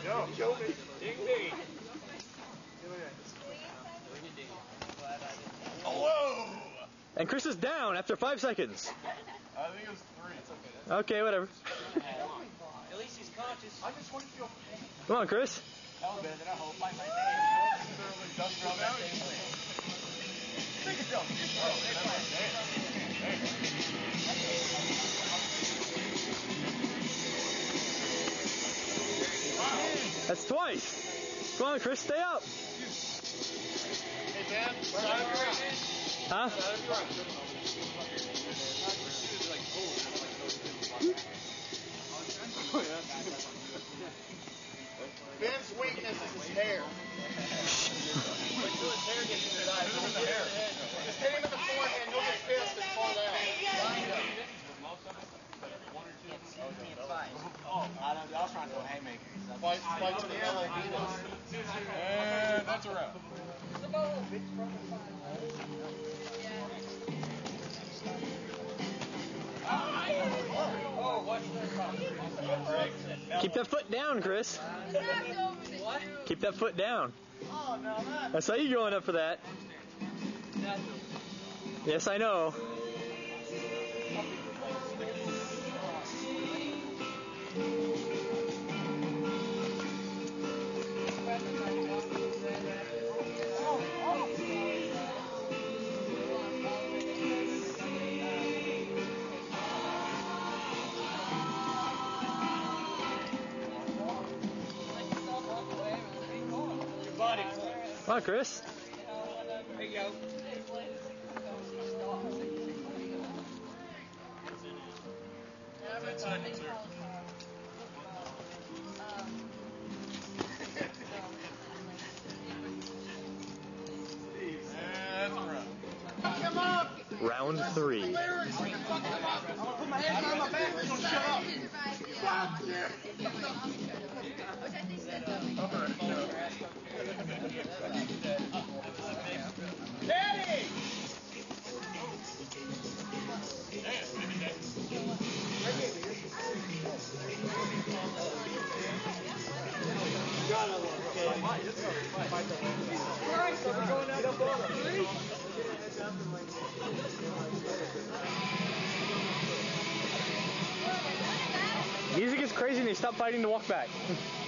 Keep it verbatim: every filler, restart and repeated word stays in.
Yo, show me. Ding ding. Oh, whoa! And Chris is down after five seconds. I think it was three. It's okay. Okay, whatever. At least he's conscious. I just want to feel pain. Come on, Chris. That was better than I hope. Like my name. Take a jump. That's twice. Come on, Chris, stay up. Hey, Dan. Huh? Ben's weakness is his hair. Wait till his hair gets in his eyes. Just hit him in the forehead, he'll get pissed and fall down. Oh, I, I was trying to do a haymaker. Fight, fight to the end. And that's a wrap. Keep that foot down, Chris. Keep that foot down. Oh, no, not. I saw you going up for that. Yes, I know. Come on, Chris. There you go. Round three. I'm gonna put my hands on my back, you're gonna shut up. Fuck you! Daddy! Alright, so we're going out of three. Music is crazy and they stop fighting to walk back.